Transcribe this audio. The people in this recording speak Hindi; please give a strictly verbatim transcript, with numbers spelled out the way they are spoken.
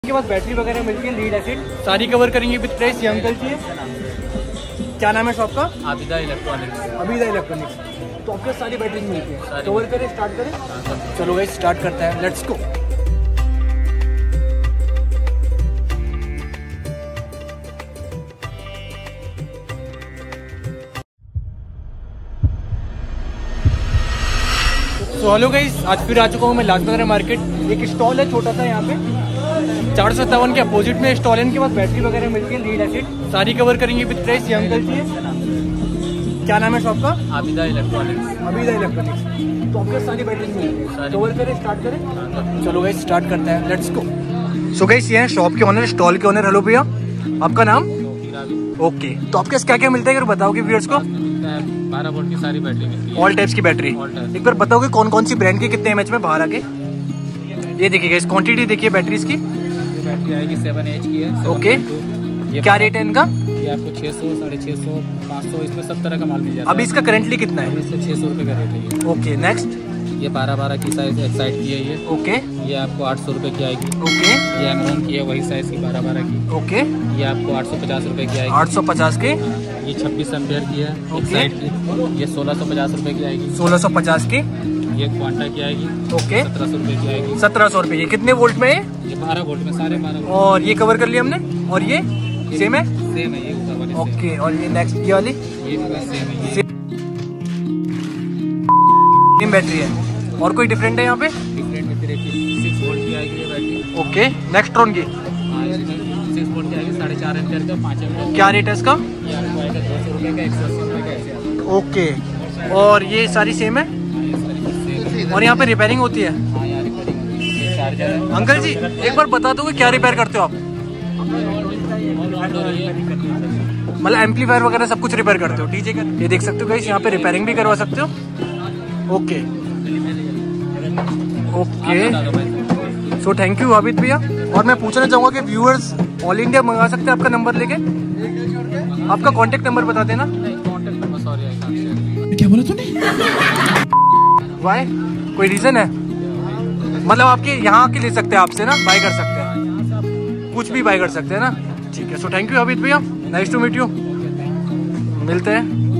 के बाद बैटरी वगैरह मिलती है, लीड एसिड सारी कवर करेंगे विद प्राइस। ये अंकल जी क्या नाम है शॉप का? आबिदा इलेक्ट्रॉनिक्स। आबिदा इलेक्ट्रॉनिक्स। तो आपके सारी बैटरी मिलती है, कवर करें, स्टार्ट करें। चलो गाइस स्टार्ट करते हैं, let's go. So hello guys, आज फिर आ चुका हूँ मैं लाजपत मार्केट। एक स्टॉल है छोटा सा यहाँ पे, चार सौ सत्तावन के अपोजिट में स्टॉल है। इनके पास बैटरी वगैरह मिलती है, लीड एसिड सारी कवर करेंगे विद प्राइस। ये अंकल जी क्या नाम है शॉप का? आबिदा इलेक्ट्रॉनिक्स। आबिदा इलेक्ट्रॉनिक्स। तो आपके सारी बैटरी मिलती है, कवर करें, स्टार्ट करें। चलो गाइस स्टार्ट करते हैं, लेट्स गो। सो गाइस ये हैं शॉप के ओनर, स्टॉल के ओनर। हेलो भैया, आपका नाम? ओके, तो आपके क्या क्या मिलता है अगर बताओगे व्यूअर्स को? बारह वोल्ट की सारी बैटरी मिलती है, ऑल टाइप्स की बैटरी। एक बार बताओगे कौन कौन सी ब्रांड की, कितने एमएच में बाहर आके? ये देखिएगा, इस क्वांटिटी देखिए बैटरीज की। ये बैटरी आएगी सेवन एच की है। ओके, ये क्या रेट है इनका? ये आपको छह सौ, साढ़े छह सौ, पाँच सौ, इसमें सब तरह का माल मिल जाता है। अभी इसका करंटली कितना है? इससे छह सौ रुपये का रेट है ये। ओके नेक्स्ट, ये बारह बारह की साइज एक्साइड की है ये। ओके, ये आपको आठ सौ रुपये की आएगी। ओके, ये एमरॉन की है, वही साइज की बारह बारह की। ओके, ये आपको आठ सौ पचास रुपये की आएगी। आठ सौ पचास के। ये छब्बीस एम्पेयर की है, ओके। एक्साइड की। ये सोलह सौ पचास रुपये की आएगी। सोलह सौ पचास की। ये क्वांटा की आएगी। ओके, सत्रह सौ रुपये की आएगी। सत्रह सौ रुपये। ये कितने वोल्ट में है? ये बारह वोल्ट में, सारे बारह वोल्ट। और ये कवर कर लिया हमने। और ये सेम है? सेम है ये ऊपर वाली। ओके, और ये नेक्स्ट ये वाली ये भी बस सेम है, ये सेम बैटरी है। और कोई डिफरेंट है यहाँ पे? डिफरेंट में फिर सिक्स वोल्ट की आएगी ये बैटरी। ओके, नेक्स्ट ट्रॉन की हाँ, इसमें सिक्स वोल्ट की आएगी, साढ़े चार एम्पेयर का, पाँच एम्पेयर। क्या रेट है इसका? ये आपको आएगा दो सौ रुपये का, एक सौ अस्सी रुपये का ऐसे। ओके, और ये सारी सेम है? हाँ, ये सारी सेम है। और यहाँ पे रिपेयरिंग होती है? हाँ यार, रिपेयरिंग ये चार्जर है। अंकल जी एक बार बता दो कि क्या रिपेयर करते हो आप? मतलब एम्पलीफायर वगैरह सब कुछ रिपेयर करते हो? डीजे का ये देख सकते हो गाइस, यहाँ पे रिपेयरिंग भी करवा सकते हो। Okay okay, so thank you Abid भैया। और मैं पूछना चाहूँगा कि व्यूअर्स ऑल इंडिया मंगा सकते हैं आपका नंबर लेके? आपका कॉन्टेक्ट नंबर बता देना। कॉन्टेक्ट नंबर सॉरी क्या बोला तूने? वाई, कोई रीजन है? मतलब आपके यहाँ आके ले सकते हैं आपसे ना, बाय कर सकते हैं, कुछ भी बाय कर सकते हैं ना? ठीक है, सो थैंक यू आबिद भैया, नाइस टू मीट यू। मिलते हैं।